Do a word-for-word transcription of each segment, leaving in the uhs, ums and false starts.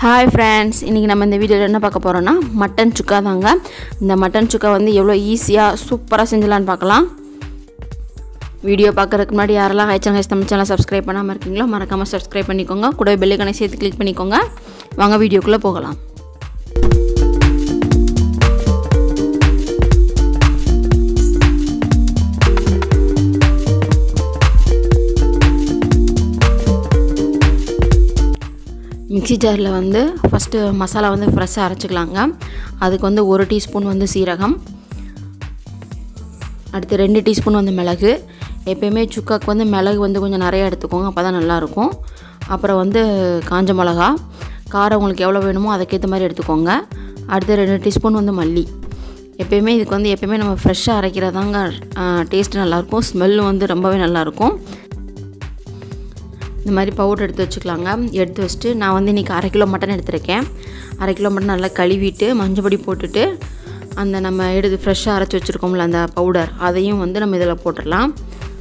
Hi friends, இன்னைக்கு நம்ம இந்த வீடியோல என்ன பார்க்க போறோம்னா மட்டன் சுக்கா தாங்க. இந்த மட்டன் சுக்கா வந்து எவ்வளவு ஈஸியா சூப்பரா செஞ்சலாம்னு பார்க்கலாம். வீடியோ பார்க்கறதுக்கு முன்னாடி யாரெல்லாம் H and H TAMIL சேனலை சப்ஸ்கிரைப் பண்ணாம இருக்கீங்களோ மறக்காம சப்ஸ்கிரைப் பண்ணிக்கோங்க. கூடவே பெல் ஐகானை சேர்த்து கிளிக் பண்ணிக்கோங்க. வாங்க வீடியோக்குள்ள போகலாம். மிக்ஸி ஜாரில் வந்து ஃபஸ்ட்டு மசாலா வந்து ஃப்ரெஷ்ஷாக அரைச்சிக்கலாங்க. அதுக்கு வந்து ஒரு டீஸ்பூன் வந்து சீரகம், அடுத்து ரெண்டு டீஸ்பூன் வந்து மிளகு. எப்போயுமே சுக்காக்கு வந்து மிளகு வந்து கொஞ்சம் நிறையா எடுத்துக்கோங்க, அப்போ தான் நல்லாயிருக்கும். அப்புறம் வந்து காஞ்ச மிளகா, காரம் உங்களுக்கு எவ்வளோ வேணுமோ அதுக்கேற்ற மாதிரி எடுத்துக்கோங்க. அடுத்து ரெண்டு டீஸ்பூன் வந்து மல்லி. எப்போயுமே இதுக்கு வந்து எப்போயுமே நம்ம ஃப்ரெஷ்ஷாக அரைக்கிறதாங்க டேஸ்ட்டு நல்லாயிருக்கும், ஸ்மெல்லு வந்து ரொம்பவே நல்லாயிருக்கும். இந்த மாதிரி பவுடர் எடுத்து வச்சுக்கலாங்க. எடுத்து வச்சுட்டு நான் வந்து இன்றைக்கி அரை கிலோ மட்டன் எடுத்துருக்கேன். அரை கிலோ மட்டன் நல்லா கழுவிட்டு மஞ்சள் பொடி போட்டுட்டு அந்த நம்ம எடுத்து ஃப்ரெஷ்ஷாக அரைச்சி வச்சுருக்கோம்ல அந்த பவுடர், அதையும் வந்து நம்ம இதில் போட்டுடலாம்.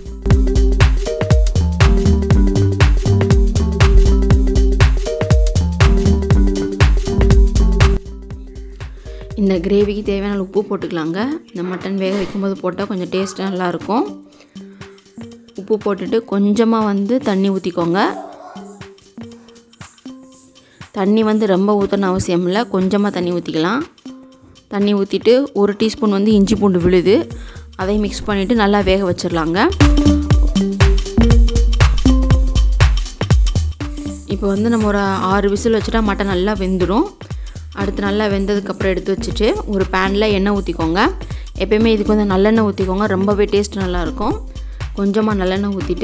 இந்த கிரேவிக்கு தேவையான உப்பு போட்டுக்கலாங்க. இந்த மட்டன் வேக வைக்கும்போது போட்டால் கொஞ்சம் டேஸ்ட்டு நல்லாயிருக்கும். உப்பு போட்டுட்டு கொஞ்சமாக வந்து தண்ணி ஊற்றிக்கோங்க. தண்ணி வந்து ரொம்ப ஊற்றணும் அவசியம் இல்லை, கொஞ்சமாக தண்ணி ஊற்றிக்கலாம். தண்ணி ஊற்றிட்டு ஒரு டீஸ்பூன் வந்து இஞ்சி பூண்டு விழுது, அதையும் மிக்ஸ் பண்ணிவிட்டு நல்லா வேக வச்சிடலாங்க. இப்போ வந்து நம்ம ஒரு ஆறு விசில் வச்சுட்டா மட்டன் நல்லா வெந்துடும். அடுத்து நல்லா வெந்ததுக்கப்புறம் எடுத்து வச்சுட்டு ஒரு பேனில் எண்ணெய் ஊற்றிக்கோங்க. எப்போயுமே இதுக்கு வந்து நல்லெண்ணெய் ஊற்றிக்கோங்க, ரொம்பவே டேஸ்ட் நல்லாயிருக்கும். கொஞ்சமாக நல்லெண்ணெய் ஊற்றிட்டு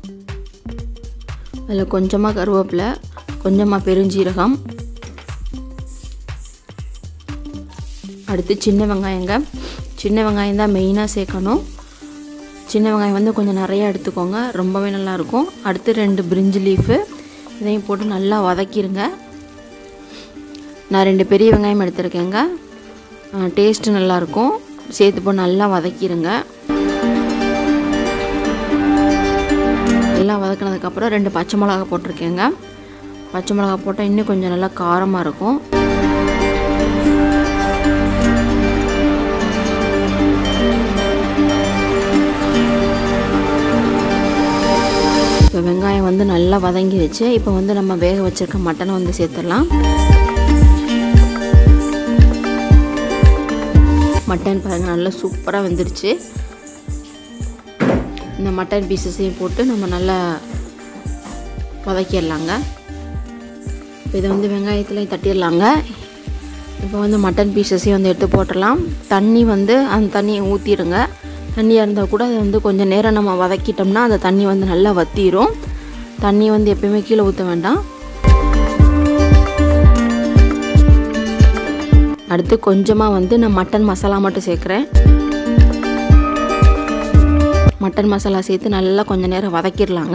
அதில் கொஞ்சமாக கருவேப்பிலை, கொஞ்சமாக பெருஞ்சீரகம், அடுத்து சின்ன வெங்காயங்க. சின்ன வெங்காயம் தான் மெயினாக சேர்க்கணும். சின்ன வெங்காயம் வந்து கொஞ்சம் நிறையா எடுத்துக்கோங்க, ரொம்பவே நல்லாயிருக்கும். அடுத்து ரெண்டு பிரிஞ்சி லீஃபு, இதையும் போட்டு நல்லா வதக்கிடுங்க. நான் ரெண்டு பெரிய வெங்காயம் எடுத்துருக்கேங்க, டேஸ்ட்டு நல்லாயிருக்கும். சேர்த்து போட்டு நல்லா வதக்கிடுங்க. எல்லாம் வதக்கினதுக்கப்புறம் ரெண்டு பச்சை மிளகா போட்டிருக்கேங்க. பச்சை மிளகா போட்டால் இன்னும் கொஞ்சம் நல்லா காரமாக இருக்கும். இப்போ வெங்காயம் வந்து நல்லா வதங்கிடுச்சு. இப்போ வந்து நம்ம வேக வச்சுருக்க மட்டனை வந்து சேர்த்துடலாம். மட்டன் பாருங்கள் நல்லா சூப்பராக வெந்துடுச்சு. இந்த மட்டன் பீசஸையும் போட்டு நம்ம நல்லா வதக்கிடலாங்க. இப்போ இதை வந்து வெங்காயத்துலேயும் தட்டிடலாங்க. இப்போ வந்து மட்டன் பீசஸையும் வந்து எடுத்து போட்டுடலாம். தண்ணி வந்து அந்த தண்ணியை ஊற்றிடுங்க. தண்ணியாக இருந்தால் கூட அதை வந்து கொஞ்சம் நேரம் நம்ம வதக்கிட்டோம்னா அந்த தண்ணி வந்து நல்லா வற்றிடும். தண்ணி வந்து எப்போயுமே கீழே ஊற்ற வேண்டாம். அடுத்து கொஞ்சமாக வந்து நான் மட்டன் மசாலா மட்டும் சேர்க்குறேன். மட்டன் மசாலா சேர்த்து நல்லா கொஞ்சம் நேரம் வதக்கிடலாங்க.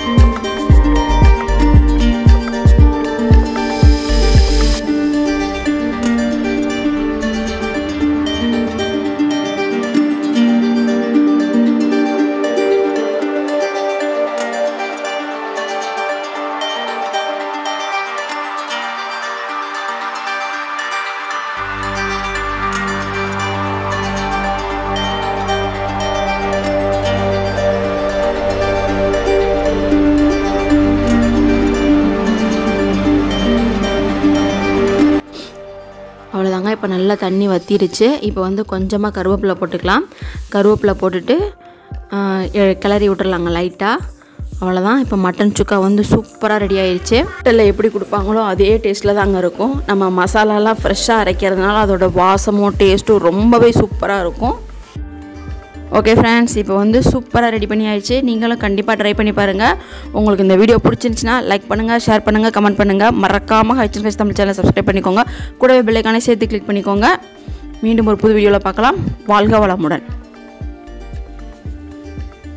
அவ்வளோதாங்க. இப்போ நல்லா தண்ணி வற்றிடுச்சு. இப்போ வந்து கொஞ்சமாக கருவேப்பிலை போட்டுக்கலாம். கருவேப்பிலை போட்டுட்டு கிளறி விட்டுறலாங்க லைட்டாக. அவ்வளோதான். இப்போ மட்டன் சுக்கா வந்து சூப்பராக ரெடி ஆயிடுச்சு. ஹோட்டலில் எப்படி கொடுப்பாங்களோ அதே டேஸ்ட்டில் தாங்க இருக்கும். நம்ம மசாலாலாம் ஃப்ரெஷ்ஷாக அரைக்கிறதுனால அதோட வாசமும் டேஸ்ட்டும் ரொம்பவே சூப்பராக இருக்கும். ஓகே ஃப்ரெண்ட்ஸ், இப்போ வந்து சூப்பராக ரெடி பண்ணி ஆயிடுச்சு. நீங்களும் கண்டிப்பாக ட்ரை பண்ணி பாருங்கள். உங்களுக்கு இந்த வீடியோ பிடிச்சிருந்துச்சுன்னா லைக் பண்ணுங்கள், ஷேர் பண்ணுங்கள், கமெண்ட் பண்ணுங்கள். மறக்காமல் H and H TAMIL சேனலை சப்ஸ்கிரைப் பண்ணிக்கோங்க. கூடவே பெல் ஐகானை சேர்த்து கிளிக் பண்ணிக்கோங்க. மீண்டும் ஒரு புது வீடியோவில் பார்க்கலாம். வாழ்க வளமுடன்.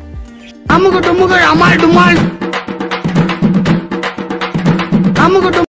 அமுகு டுமுகு அமால் டுமால் அமுகு